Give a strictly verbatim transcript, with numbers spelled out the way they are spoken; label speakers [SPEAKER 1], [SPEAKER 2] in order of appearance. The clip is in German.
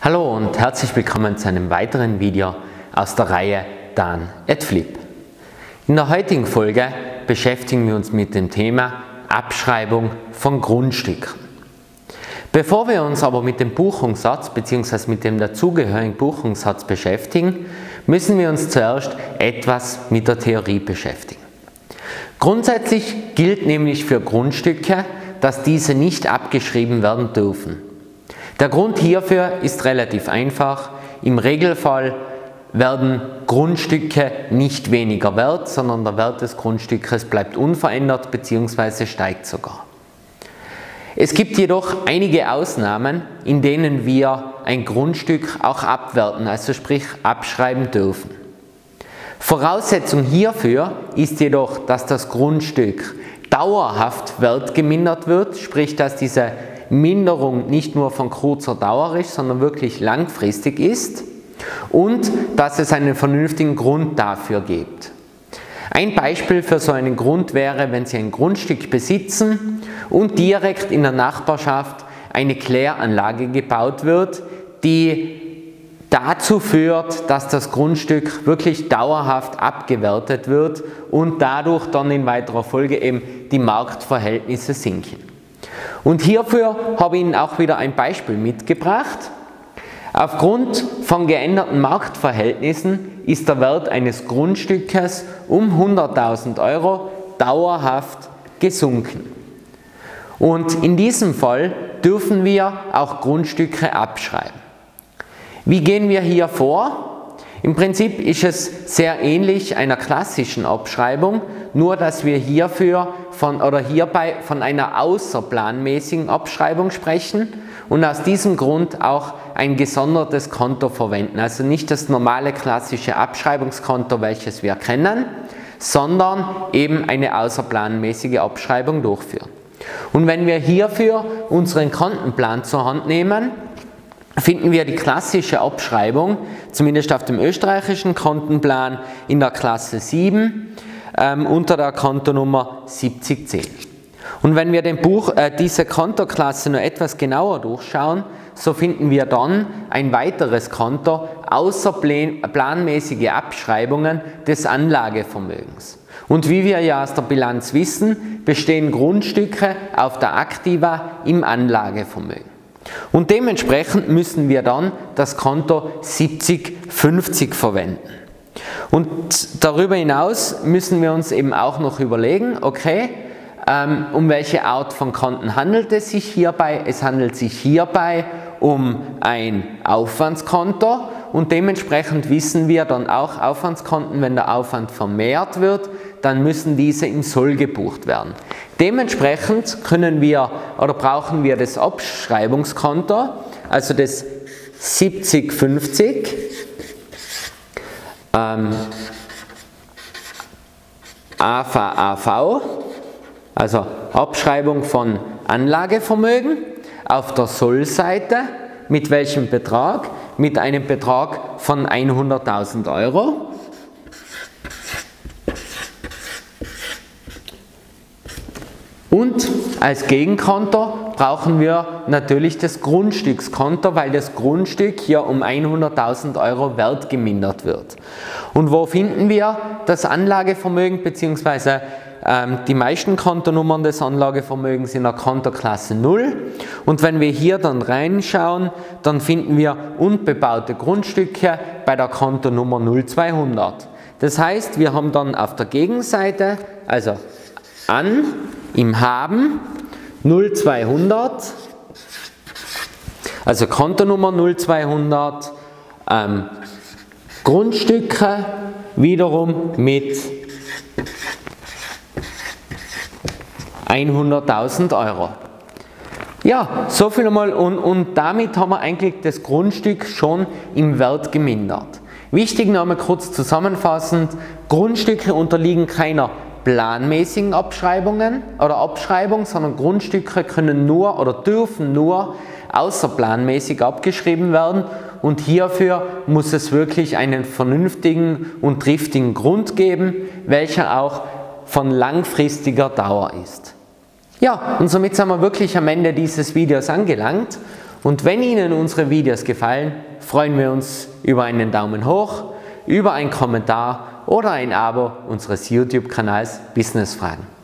[SPEAKER 1] Hallo und herzlich willkommen zu einem weiteren Video aus der Reihe Dan et Flip. In der heutigen Folge beschäftigen wir uns mit dem Thema Abschreibung von Grundstücken. Bevor wir uns aber mit dem Buchungssatz bzw. mit dem dazugehörigen Buchungssatz beschäftigen, müssen wir uns zuerst etwas mit der Theorie beschäftigen. Grundsätzlich gilt nämlich für Grundstücke, dass diese nicht abgeschrieben werden dürfen. Der Grund hierfür ist relativ einfach. Im Regelfall werden Grundstücke nicht weniger wert, sondern der Wert des Grundstückes bleibt unverändert bzw. steigt sogar. Es gibt jedoch einige Ausnahmen, in denen wir ein Grundstück auch abwerten, also sprich abschreiben dürfen. Voraussetzung hierfür ist jedoch, dass das Grundstück dauerhaft wertgemindert wird, sprich dass diese Minderung nicht nur von kurzer Dauer ist, sondern wirklich langfristig ist und dass es einen vernünftigen Grund dafür gibt. Ein Beispiel für so einen Grund wäre, wenn Sie ein Grundstück besitzen und direkt in der Nachbarschaft eine Kläranlage gebaut wird, die dazu führt, dass das Grundstück wirklich dauerhaft abgewertet wird und dadurch dann in weiterer Folge eben die Marktverhältnisse sinken. Und hierfür habe ich Ihnen auch wieder ein Beispiel mitgebracht. Aufgrund von geänderten Marktverhältnissen ist der Wert eines Grundstückes um hunderttausend Euro dauerhaft gesunken. Und in diesem Fall dürfen wir auch Grundstücke abschreiben. Wie gehen wir hier vor? Im Prinzip ist es sehr ähnlich einer klassischen Abschreibung, nur dass wir hierfür von, oder hierbei von einer außerplanmäßigen Abschreibung sprechen und aus diesem Grund auch ein gesondertes Konto verwenden. Also nicht das normale klassische Abschreibungskonto, welches wir kennen, sondern eben eine außerplanmäßige Abschreibung durchführen. Und wenn wir hierfür unseren Kontenplan zur Hand nehmen, finden wir die klassische Abschreibung, zumindest auf dem österreichischen Kontenplan, in der Klasse sieben ähm, unter der Kontonummer siebzig zehn. Und wenn wir den Buch, äh, diese Kontoklasse noch etwas genauer durchschauen, so finden wir dann ein weiteres Konto außerplanmäßige Abschreibungen des Anlagevermögens. Und wie wir ja aus der Bilanz wissen, bestehen Grundstücke auf der Aktiva im Anlagevermögen. Und dementsprechend müssen wir dann das Konto siebzig fünfzig verwenden. Und darüber hinaus müssen wir uns eben auch noch überlegen, okay, ähm, um welche Art von Konten handelt es sich hierbei? Es handelt sich hierbei um ein Aufwandskonto und dementsprechend wissen wir dann auch Aufwandskonten, wenn der Aufwand vermehrt wird, dann müssen diese im Soll gebucht werden. Dementsprechend können wir oder brauchen wir das Abschreibungskonto, also das siebzig fünfzig, ähm, A V A V, also Abschreibung von Anlagevermögen, auf der Soll-Seite mit welchem Betrag? Mit einem Betrag von hunderttausend Euro. Und als Gegenkonto brauchen wir natürlich das Grundstückskonto, weil das Grundstück hier um hunderttausend Euro wertgemindert wird. Und wo finden wir das Anlagevermögen bzw. ähm, die meisten Kontonummern des Anlagevermögens in der Kontoklasse null. Und wenn wir hier dann reinschauen, dann finden wir unbebaute Grundstücke bei der Kontonummer null zweihundert. Das heißt, wir haben dann auf der Gegenseite, also an, im Haben, null zweihundert, also Kontonummer null zweihundert, ähm, Grundstücke wiederum mit hunderttausend Euro. Ja, so viel einmal und, und damit haben wir eigentlich das Grundstück schon im Wert gemindert. Wichtig noch einmal kurz zusammenfassend, Grundstücke unterliegen keiner planmäßigen Abschreibungen oder Abschreibung, sondern Grundstücke können nur oder dürfen nur außerplanmäßig abgeschrieben werden und hierfür muss es wirklich einen vernünftigen und triftigen Grund geben, welcher auch von langfristiger Dauer ist. Ja, und somit sind wir wirklich am Ende dieses Videos angelangt Und wenn Ihnen unsere Videos gefallen, freuen wir uns über einen Daumen hoch, über einen Kommentar oder ein Abo unseres YouTube-Kanals Business Fragen.